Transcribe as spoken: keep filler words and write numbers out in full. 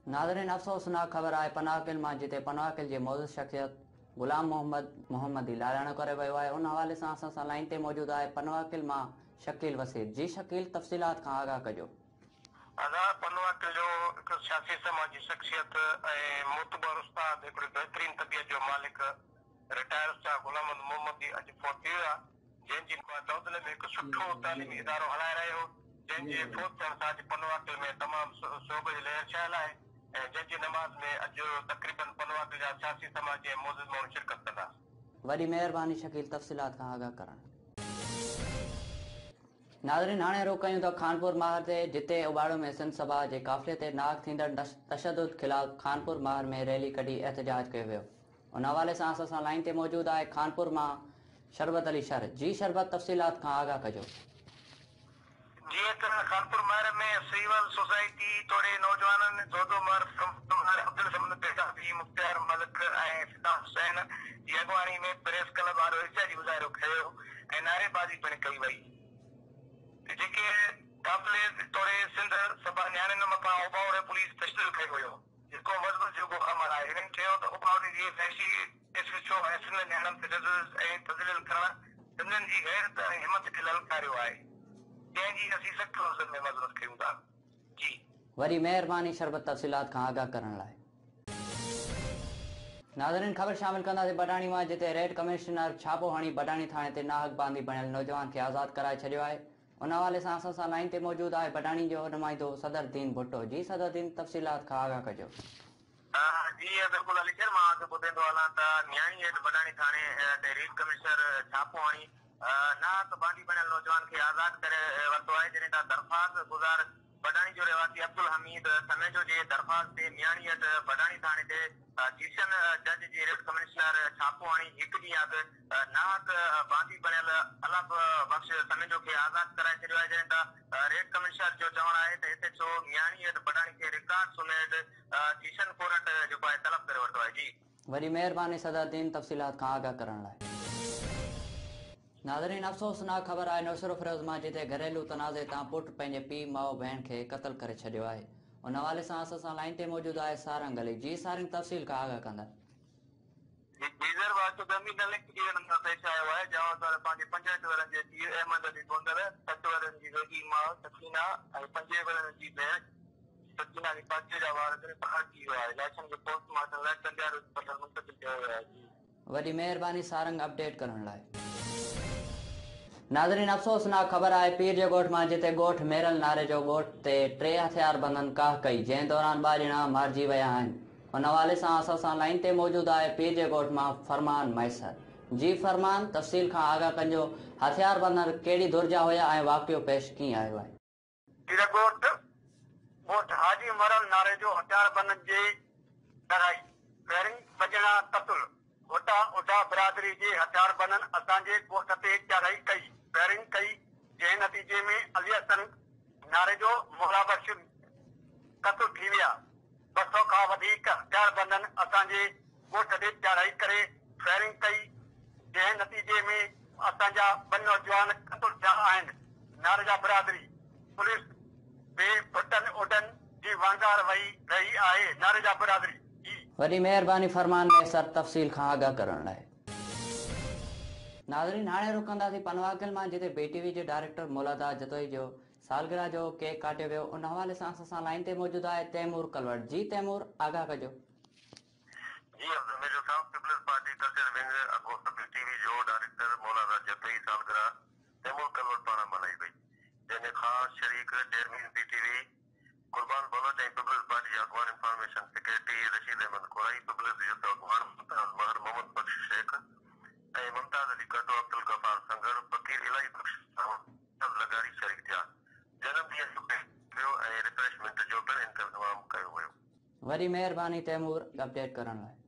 नाज़रीन, अफ़सोसनाक ख़बर आहे पनाकिल मां जिते पनाकिल जे मौजूद शख़्सियत गुलाम मोहम्मद मोहम्मदी लालाणो करे वियो आहे। उन हवाले सां असां सां लाइन ते मौजूद आहे पनाकिल मां शकील वसीर। जी शकील, तफ़सीलात खां आगाह कजो। अदा पनवाकिल जो हिकु सियासी समाजी शख़्सियत ऐं मोतबर उस्ताद, हिकिड़ी बहितरीन तबियत जो मालिक रिटायर उस्ताद गुलाम मोहम्मदी अॼु फोत थी वियो आहे, जंहिंजी दौदले में हिकु सुठो तालीमी इदारो हलाए रहियो, जंहिंजे फोत थियण सां अॼु पनवाकिल में तमामु सोग जी लहर छायल आहे ऐं जंहिंजी नमाज़ में अॼु तक़रीबन पनवाकिल जा सियासी समाजी ऐं मौजूद माण्हू शिरकत कंदा। वरी महिरबानी शकील, तफ़सीलात खां आगाह करणु। नाज़रीन, हाणे रुख़ कयूं था खानपुर महर ते, जिते उबाड़ो में सिंध सभा जे काफ़िले ते नाग थींदड़ तशद्दुद ख़िलाफ़ खानपुर महर में रैली कढी एहतजाज कयो वियो। उन हवाले सां असां सां लाइन ते मौजूद आहे खानपुर मां शरबत अली शर। जी शरबत, तफ़सीलात खां आगाह कजो। जीअं त खानपुर महर में सिविल सोसाइटी तोड़े नौजवाननि जोधो महर अब्दुल समद पेशाबी मुख्तार मलिक ऐं फिदा हुसैन जी अॻुवाणी में प्रेस क्लब वारो एहतजाजी मुज़ाहिरो कयो ऐं नारेबाज़ी पिणु कई वई। जेके काफ़िले तोड़े सिंध सभा न्याणियुनि मथां उबाउरे पुलिस तशदुद कयो वियो, जेको मज़बूत जो अमल आहे। हिननि चयो त उबाउरे जी वहशी एसएचओ ऐं सिंध न्याणियुनि ते तशदुद ऐं तज़लील करणु सिंधियुनि जी गैरत ऐं हिमत खे ललकारियो आहे, जंहिंजी असीं सख़्त लफ़्ज़नि में मज़म्मत कयूं था। जी वरी महिरबानी शरबत, तफ़सीलात खां आगाह करण लाइ। नाज़रीन, ख़बर शामिल कंदासीं बडाणी मां, जिते रेड कमिश्नर छापो हणी बडाणी थाणे ते नाहक बांधी बणियल नौजवान खे आज़ाद कराए छॾियो आहे। उन हवाले सां असां सां लाइन ते मौजूद आहे बडाणी जो नुमाइंदो सदर दीन भुट्टो। जी सदर दीन, तफ़सीलात खां आगाह कजो। जी बिल्कुलु अलीशर, मां अॻु ॿुधंदो हलां त न्याणी हेठि बडाणी थाणे ते रेड कमिश्नर छापो हणी नाहक बांधी बणियल नौजवान खे आज़ाद करे वरितो आहे, जॾहिं त दरख़्वास्त गुज़ार बडाणी जो रहवासी अब्दुल हमीद समेजो जे दरख़्वास्त ते न्याणी हेठि बडाणी थाणे ते सेशन जज जी रेड कमिश्नर छापो हणी हिकु ॾींहुं अॻु नाहक बांधी बणियल अलग बख़्श समेजो खे आज़ाद कराए छॾियो आहे, जॾहिं त रेड कमिश्नर जो चवणु आहे त एसएचओ न्याणी हेठि बडाणी खे रिकॉर्ड समेत सेशन कोर्ट जेको आहे तलब करे वरितो आहे। जी वरी महिरबानी सदर दीन, तफ़सीलात खां आगाह करण लाइ। नाज़रीन, अफ़सोसनाक ख़बर आहे नौशरो फिरोज़ मां, जिते घरेलू तनाज़े तां पुटु पंहिंजे पीउ माउ भेण खे क़त्ल करे छॾियो आहे। उन हवाले सां असां सां लाइन ते मौजूद आहे सारंग अली। जी सारंग, तफ़सील खां आगाह कंदा। डीज़र वाचो गमी नलिक जी नंबर पेश आयो आहे, जहां पर पंहिंजे पंजहठि वरनि जे पीउ अहमद अली गोंदर, सठ वरनि जी वेगी माउ सकीना ऐं पंजे वरनि जी भेण सकीना जी पाचे जा वार करे पहाड़ थी वियो आहे। लाशन खे पोस्टमार्टम लाइ कंडियार अस्पताल मुंतक़िल कयो वियो आहे। वरी महिरबानी सारंग, अपडेट करण लाइ। नाज़रीन, अफ़सोसनाक ख़बर आहे पीर जे ॻोठ मां, जिते ॻोठ मेरल नारे जो ॻोठ ते टे हथियार बंदनि काह कई, जंहिं दौरान ॿ ॼणा मारिजी विया आहिनि। उन हवाले सां असां सां लाइन ते मौजूद आहे पीर जे ॻोठ मां फरमान मैसर। जी फरमान, तफ़सील खां आगाह कजो। हथियार बंदर कहिड़ी धुर जा हुया ऐं वाक़ियो पेश कीअं आयो आहे? ॻोठ हाजी मरल नारे जो हथियार बंदनि जी लड़ाई पहिरीं सॼणा कतुल ओटा ओटा बिरादरी जे हथियार बंदनि असांजे ॻोठ ते चढ़ाई कई पहिरीं कई, जंहिं नतीजे में अली हसन नारे जो मुराबश कतुल थी विया। ॿ सौ खां वधीक हथियार बंदनि असांजे ॻोठ ते चढ़ाई करे फायरिंग कई, जंहिं नतीजे में असांजा ॿ नौजवान कतुल थिया आहिनि। नारे जा बिरादरी पुलिस बे फुटन उडन जी वांगार वही रही आहे। नारे जा बिरादरी। वरी महिरबानी फरमान मैसर, तफ़सील खां आगाह करण लाइ। नाज़रीन, हाणे रुख़ कंदासीं पनवाकिल मां, जिते बीटीवी जे डायरेक्टर मौलादा जतोई जो सालगिरह जो केक काटियो वियो। उन हवाले सां असां सां लाइन ते मौजूद आहे तैमूर कलवट। जी तैमूर, आगाह कजो। जी मेरे साहब, पीपल्स पार्टी कल्चर विंग अगो बीटीवी जो डायरेक्टर मौलादा जतोई सालगिरह तैमूर कलवट पारां मल्हाई वई, जंहिंमें ख़ासि शरीक चेयरमैन बीटीवी कुर्बान बलोच ऐं पीपल्स पार्टी अगवान information secretary Rashid Ahmed Korai, Peoples youth अगवान महर मोहम्मद बख्श शेख ऐं मुमताज़ अली कटो अब्दुल गफ़ार संगड़ फकीर इलाही बख्श लगारी शरीक थिया। जनम ॾींहं ऐं रिफ्रेशमेंट जो पिणु इंतज़ाम कयो वियो। वरी महिरबानी तैमूर, अपडेट करण लाइ।